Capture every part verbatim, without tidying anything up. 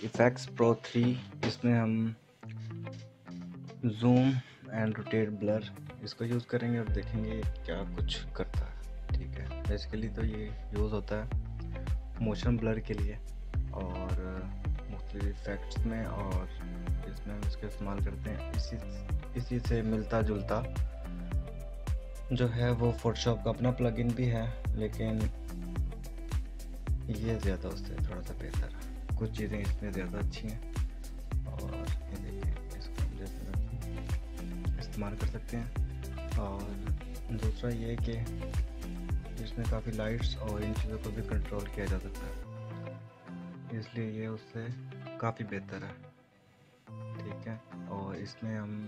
Effects pro three, इसमें हम zoom and rotate blur इसको यूज़ करेंगे और देखेंगे क्या कुछ करता है। ठीक है, बेसिकली तो ये यूज़ होता है मोशन ब्लर के लिए और मुख्तलिफ इफेक्ट्स में, और इसमें हम इसका इस्तेमाल करते हैं। इसी इसी से मिलता जुलता जो है वो फोटोशॉप का अपना प्लगइन भी है, लेकिन ये ज़्यादा उससे थोड़ा सा बेहतर है। कुछ चीज़ें इसमें ज़्यादा अच्छी हैं और ये देखिए इसको हम जैसे इस्तेमाल कर सकते हैं। और दूसरा ये कि इसमें काफ़ी लाइट्स और इन चीज़ों को भी कंट्रोल किया जा सकता है, इसलिए ये उससे काफ़ी बेहतर है। ठीक है, और इसमें हम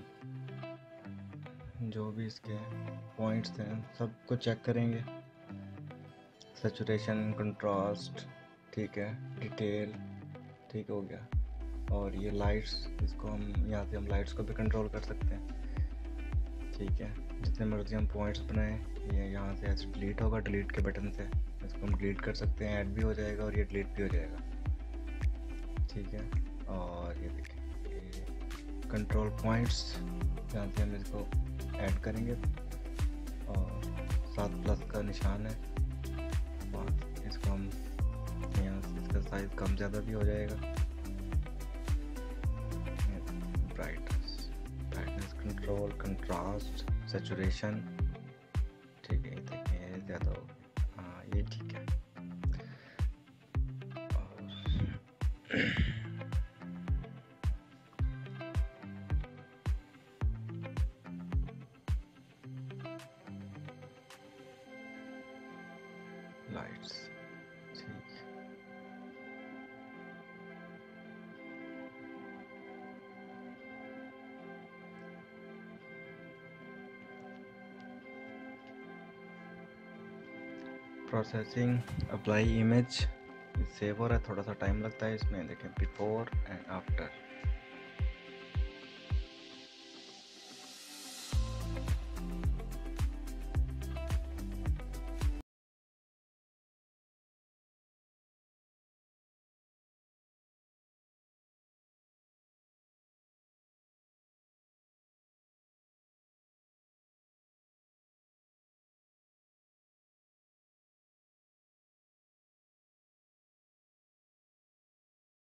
जो भी इसके पॉइंट्स हैं सबको चेक करेंगे, सैचुरेशन, कंट्रास्ट, ठीक है, डिटेल, ठीक हो गया। और ये लाइट्स, इसको हम यहाँ से हम लाइट्स को भी कंट्रोल कर सकते हैं। ठीक है, जितने मर्जी हम पॉइंट्स बनाएं, ये यहाँ से ऐसे डिलीट होगा, डिलीट के बटन से इसको हम डिलीट कर सकते हैं, ऐड भी हो जाएगा और ये डिलीट भी हो जाएगा। ठीक है, और ये देखिए ये कंट्रोल पॉइंट्स, यहाँ से हम इसको ऐड करेंगे और सात प्लस का निशान है और इसको हम यहाँ से इसका साइज कम ज़्यादा भी हो जाएगा। Brightness brightness control, contrast, saturation, ठीक है, देखिए ज़्यादा हो, हाँ ये ठीक है। और लाइट्स, ठीक है, प्रोसेसिंग, अप्लाई इमेज, सेव हो रहा है, थोड़ा सा टाइम लगता है इसमें। देखें बिफोर एंड आफ्टर,